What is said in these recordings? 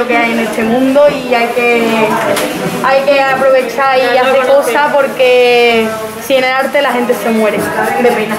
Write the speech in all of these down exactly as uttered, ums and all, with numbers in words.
bonito que hay en este mundo y hay que, hay que aprovechar y hacer cosas porque sin el arte la gente se muere de pena.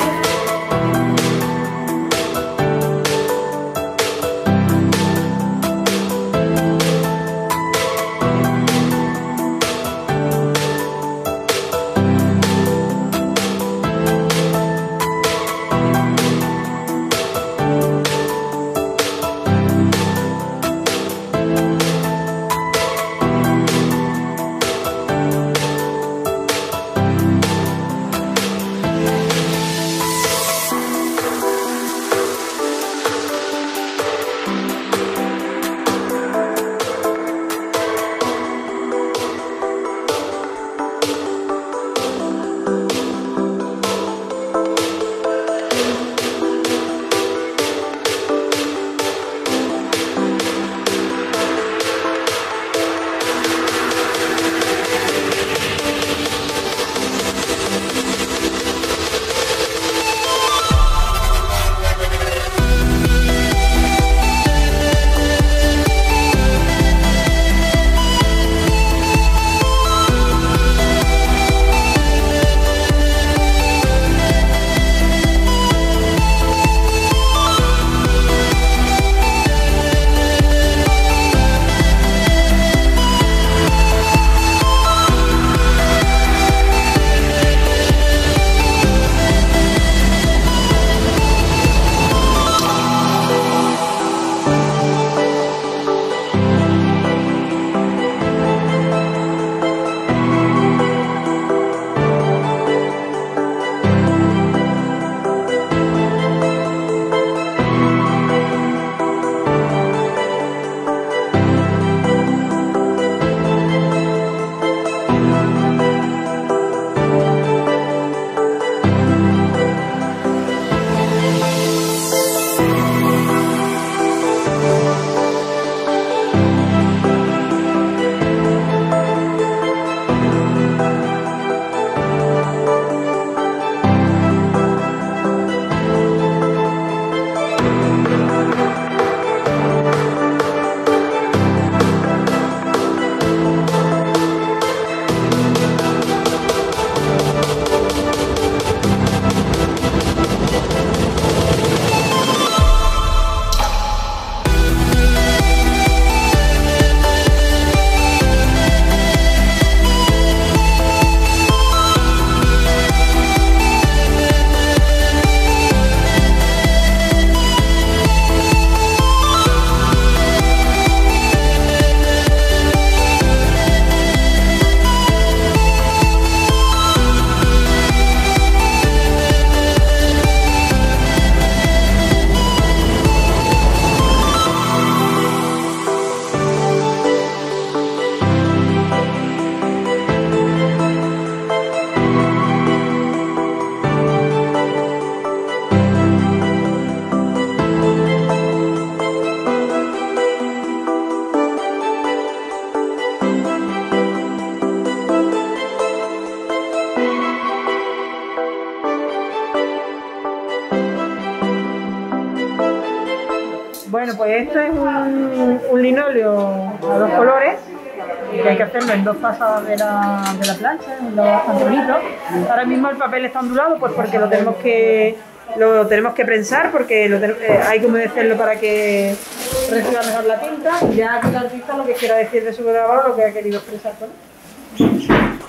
Bueno, pues esto es un, un linóleo a dos colores, que hay que hacerlo en dos pasadas de la, de la plancha, en dos antonitos. Ahora mismo el papel está ondulado, pues porque lo tenemos que lo tenemos que prensar, porque lo ten, eh, hay que humedecerlo para que reciba mejor la tinta. Y ya aquí el artista lo que quiera decir de su grabado, lo que ha querido expresar con él.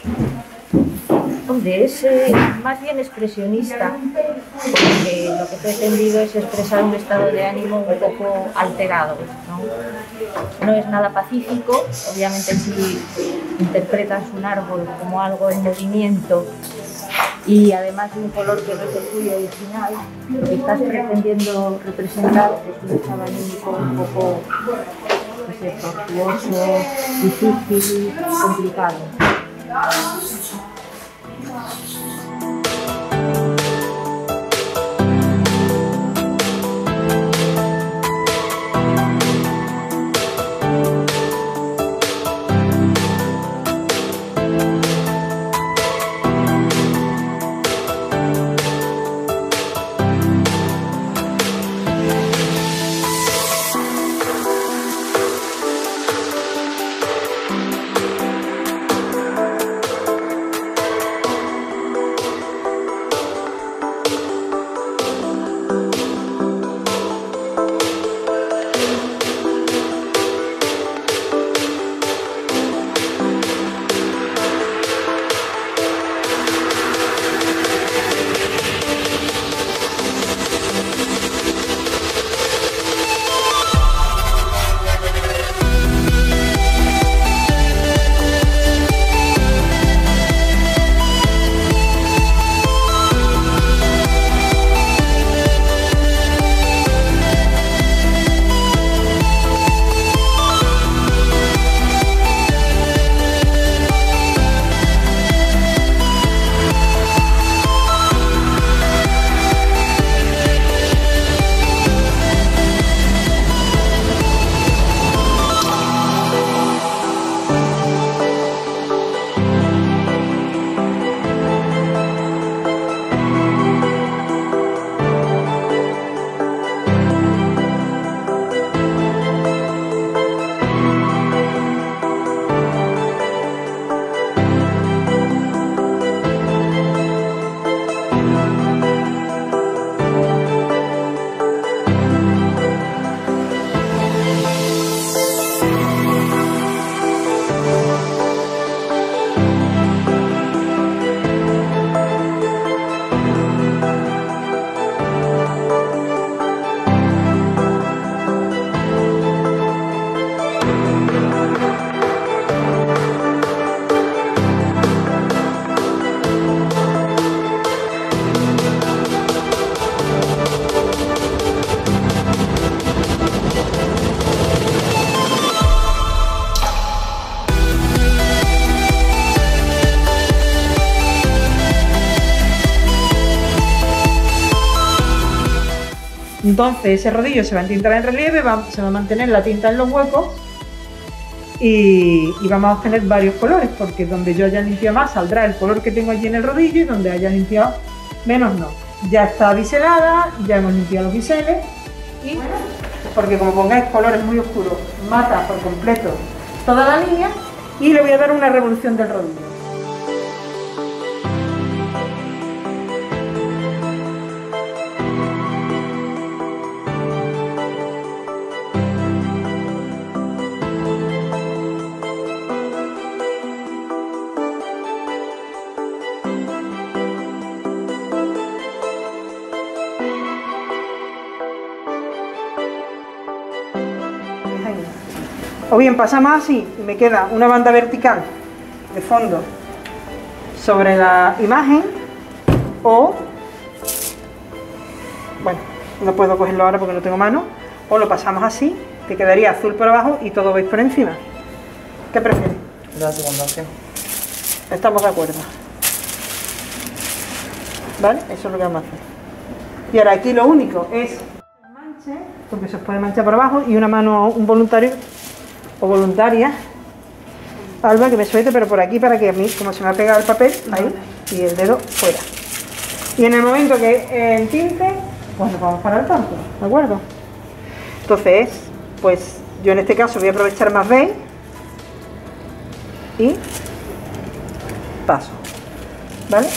Hombre, es eh, más bien expresionista, porque lo que he pretendido es expresar un estado de ánimo un poco alterado, ¿no? No es nada pacífico, obviamente si interpretas un árbol como algo en movimiento y además de un color que no es el tuyo original, lo que estás pretendiendo representar es un estado anímico un poco, no sé, tortuoso, difícil, complicado. Entonces ese rodillo se va a entintar en relieve, va, se va a mantener la tinta en los huecos y, y vamos a obtener varios colores, porque donde yo haya limpiado más saldrá el color que tengo allí en el rodillo y donde haya limpiado menos no. Ya está biselada, ya hemos limpiado los biseles y porque como pongáis colores muy oscuros mata por completo toda la línea y le voy a dar una revolución del rodillo. O bien pasamos así y me queda una banda vertical de fondo sobre la imagen, o, bueno, no puedo cogerlo ahora porque no tengo mano, o lo pasamos así, que quedaría azul por abajo y todo veis por encima. ¿Qué prefieres? La segunda opción. Estamos de acuerdo. ¿Vale? Eso es lo que vamos a hacer. Y ahora aquí lo único es manche, porque se os puede manchar por abajo, y una mano, un voluntario o voluntaria, Alba, que me suelte, pero por aquí para que a mí, como se me ha pegado el papel, ahí, y el dedo fuera. Y en el momento que eh, entinte, pues nos vamos para el campo, ¿de acuerdo? Entonces, pues yo en este caso voy a aprovechar más veis y paso, ¿vale?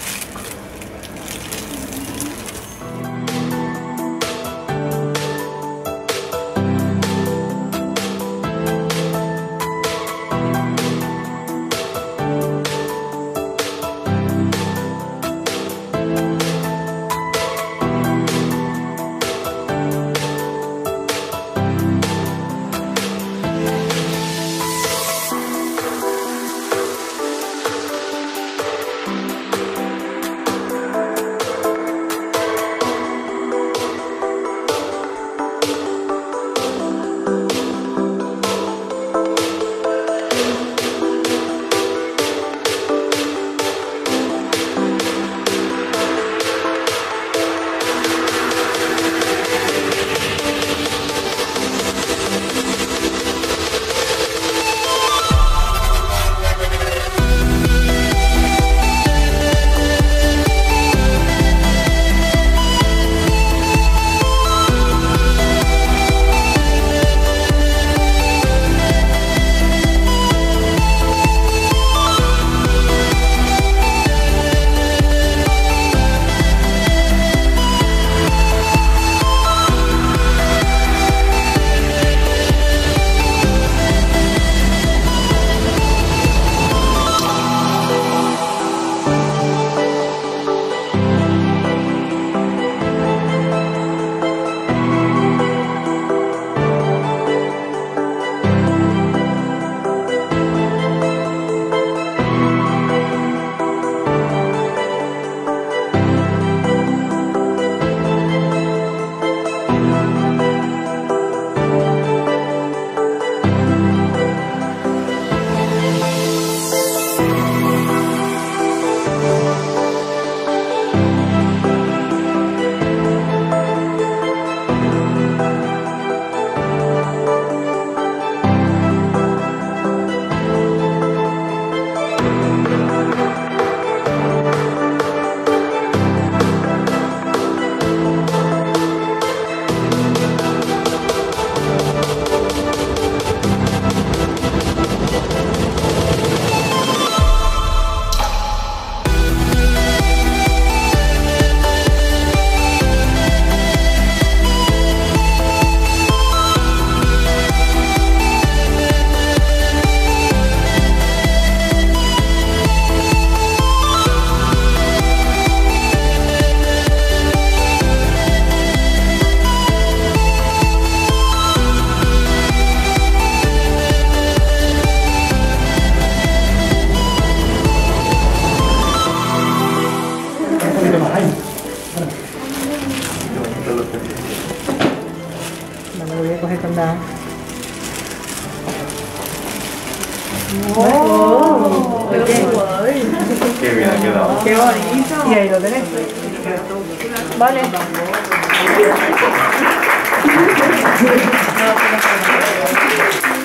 ¡Oh! ¡Qué guay! Qué bien ha quedado. ¡Qué bonito! Y ahí lo tenéis. Vale. No, no, no, no.